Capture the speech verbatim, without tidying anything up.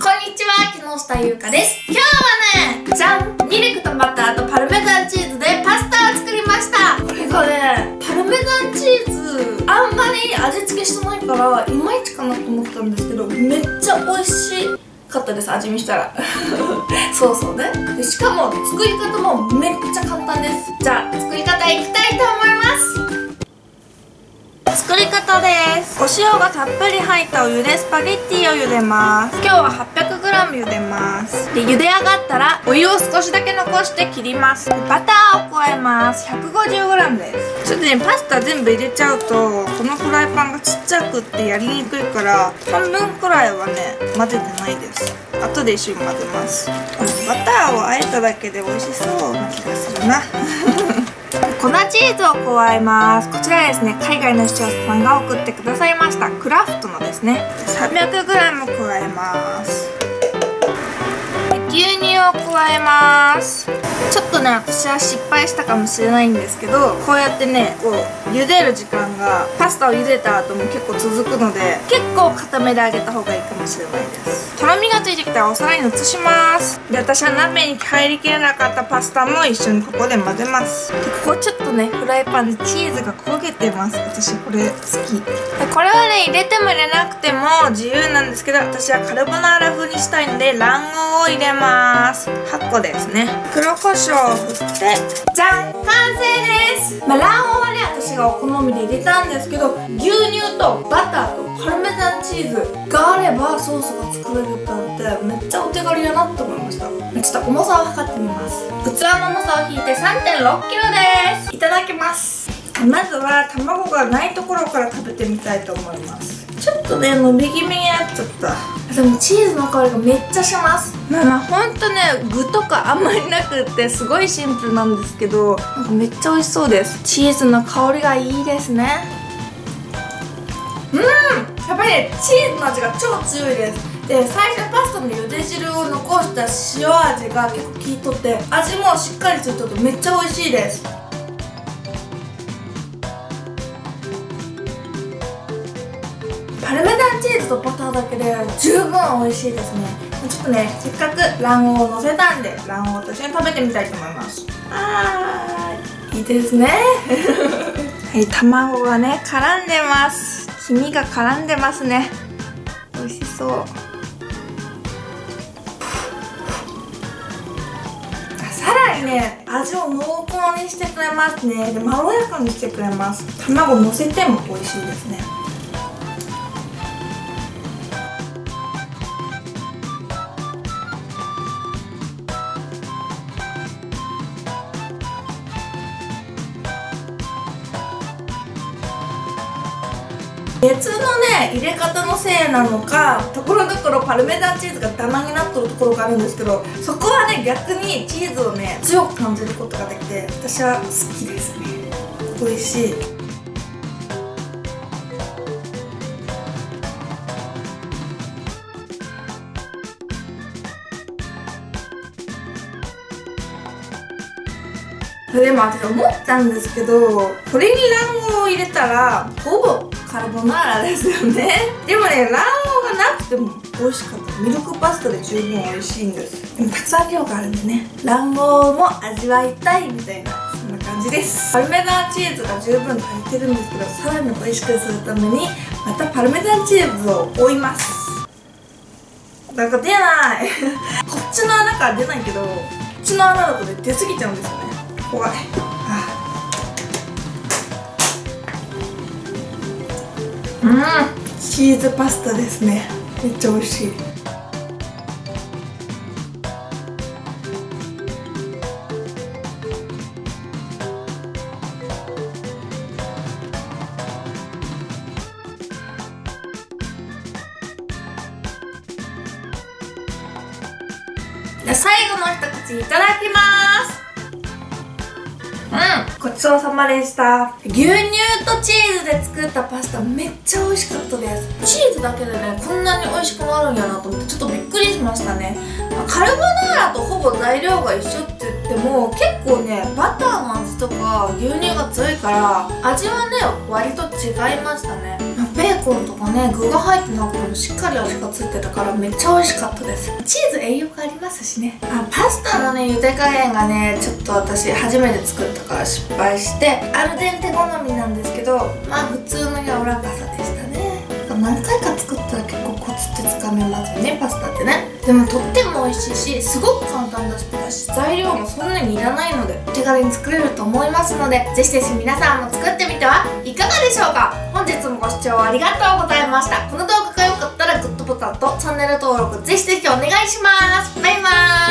にちは、木下ゆうかです。今日はね、じゃん、ミルクとバターとパルメザンチーズでパスタを作りました。これがね、パルメザンチーズあんまり味付けしてないからいまいちかなと思ったんですけど、めっちゃ美味しかったです、味見したらそうそうね。でしかも作り方もめっちゃ簡単です。じゃあ作り方いきたいと思います。作り方です。お塩がたっぷり入ったお湯でスパゲッティを茹でます。今日は はっぴゃくグラム 茹でます。で茹で上がったらお湯を少しだけ残して切ります。バターを加えます。 ひゃくごじゅうグラム です。ちょっとねパスタ全部入れちゃうとこのフライパンがちっちゃくってやりにくいから半分くらいはね混ぜてないです。後で一緒に混ぜます。バターをあえただけで美味しそうな気がするな粉チーズを加えます。こちらですね、海外の視聴者さんが送ってくださいましたクラフトのですね。 さんびゃくグラム 加えます。牛乳を加えます。ちょっとね私は失敗したかもしれないんですけど、こうやってねこう茹でる時間がパスタを茹でた後も結構続くので、結構固めであげた方がいいかもしれないです。とろみがついてきたらお皿に移します。で私は鍋に入りきれなかったパスタも一緒にここで混ぜます。でここちょっとねフライパンでチーズが焦げてます。私これ好きで、これはね入れても入れなくても自由なんですけど、私はカルボナーラ風にしたいので卵黄を入れます。はっこですね。黒胡椒を振ってじゃん、完成です。まあ、卵黄はね私がお好みで入れたんですけど、牛乳とバターとパルメザンチーズがあればソースが作れるってなってめっちゃお手軽やなって思いました。ちょっと重さを測ってみます。器の重さを引いて さんてんろっキロです。いただきます。まずは卵がないところから食べてみたいと思います。ちょっとね伸び気味になっちゃった。でもチーズの香りがめっちゃします。まあまあほんとね具とかあんまりなくってすごいシンプルなんですけど、なんかめっちゃ美味しそうです。チーズの香りがいいですね。うん、やっぱりねチーズの味が超強いです。で最初パスタの茹で汁を残した塩味が結構効いとって味もしっかりついとってめっちゃ美味しいです。パルメザンチーズとバターだけで十分美味しいですね。ちょっとねせっかく卵黄をのせたんで卵黄と一緒に食べてみたいと思います。あーいいですねはい、卵がね絡んでます。黄身が絡んでますね。美味しそう。さらにね味を濃厚にしてくれますね。でまろやかにしてくれます。卵のせても美味しいですね。別のね入れ方のせいなのかところどころパルメザンチーズがダマになってるところがあるんですけど、そこはね逆にチーズをね強く感じることができて私は好きですね。美味しい。でも私思ったんですけど、これに卵黄を入れたらほぼカルボナーラですよね。でもね卵黄がなくても美味しかった。ミルクパスタで十分美味しいんです。でもたくさん量があるんでね卵黄も味わいたいみたいなそんな感じです。パルメザンチーズが十分足りてるんですけど、さらに美味しくするためにまたパルメザンチーズを追います。なんか出ないこっちの穴から出ないけどこっちの穴だとね出過ぎちゃうんですよね。怖い。うん、チーズパスタですね。めっちゃ美味しい。最後の一口いただきます。うん、ごちそうさまでした。牛乳とチーズで作ったパスタめっちゃ美味しかったです。チーズだけでねこんなに美味しくなるんやなと思ってちょっとびっくりしましたね。まあ、カルボナーラとほぼ材料が一緒って言っても結構ねバターの味とか牛乳が強いから味はね割と違いましたね。 ベーコンとかね具が入ってなくてもしっかり味がついてたからめっちゃ美味しかったです。チーズ栄養がありますしね。あ、パスタのね茹で加減がねちょっと私初めて作ったから失敗して、アルデンテ好みなんですけど、まあ普通の柔らかさでしたね。何回か作ったら結構コツってつかめますよね、パスタってね。でもとっても美味しいし、すごく簡単だし、材料もそんなにいらないので手軽に作れると思いますので、ぜひぜひ皆さんも作ってみてはいかがでしょうか。本日もご視聴ありがとうございました。この動画が良かったらグッドボタンとチャンネル登録ぜひぜひお願いします。バイバーイ。